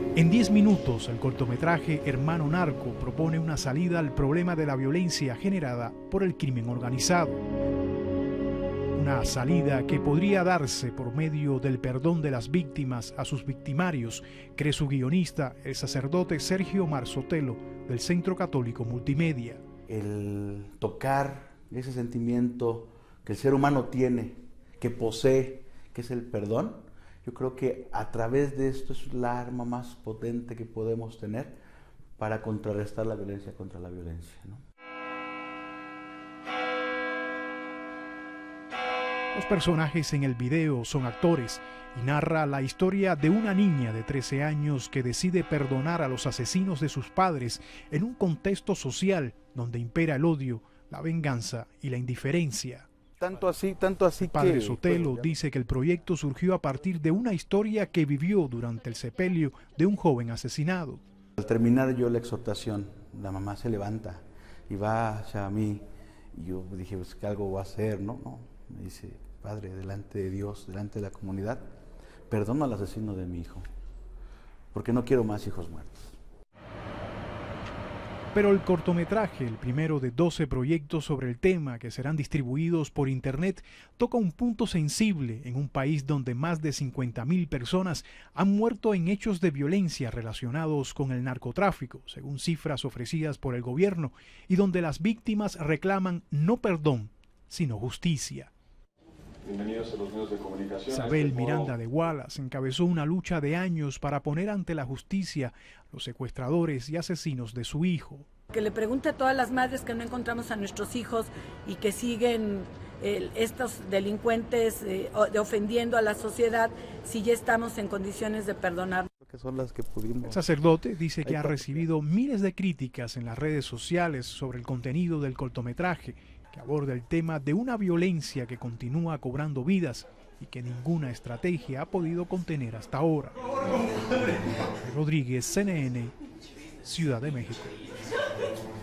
En 10 minutos, el cortometraje Hermano Narco propone una salida al problema de la violencia generada por el crimen organizado. Una salida que podría darse por medio del perdón de las víctimas a sus victimarios, cree su guionista, el sacerdote Sergio Marzotelo, del Centro Católico Multimedia. El tocar ese sentimiento que el ser humano tiene, que posee, que es el perdón, yo creo que a través de esto es la arma más potente que podemos tener para contrarrestar la violencia contra la violencia, ¿no? Los personajes en el video son actores y narra la historia de una niña de 13 años que decide perdonar a los asesinos de sus padres en un contexto social donde impera el odio, la venganza y la indiferencia. Tanto así el padre que Sotelo dice que el proyecto surgió a partir de una historia que vivió durante el sepelio de un joven asesinado. Al terminar yo la exhortación, la mamá se levanta y va hacia mí y yo dije, pues que algo voy a hacer, ¿no? Me dice, Padre, delante de Dios, delante de la comunidad, perdono al asesino de mi hijo, porque no quiero más hijos muertos. Pero el cortometraje, el primero de 12 proyectos sobre el tema que serán distribuidos por internet, toca un punto sensible en un país donde más de 50.000 personas han muerto en hechos de violencia relacionados con el narcotráfico, según cifras ofrecidas por el gobierno, y donde las víctimas reclaman no perdón, sino justicia. Bienvenidos a los medios de comunicación. Isabel Miranda de Wallace encabezó una lucha de años para poner ante la justicia a los secuestradores y asesinos de su hijo. Que le pregunte a todas las madres que no encontramos a nuestros hijos y que siguen estos delincuentes ofendiendo a la sociedad, si ya estamos en condiciones de perdonar. Que son las que pudimos. El sacerdote dice que ha recibido miles de críticas en las redes sociales sobre el contenido del cortometraje, que aborda el tema de una violencia que continúa cobrando vidas y que ninguna estrategia ha podido contener hasta ahora. Rodríguez, CNN, Ciudad de México.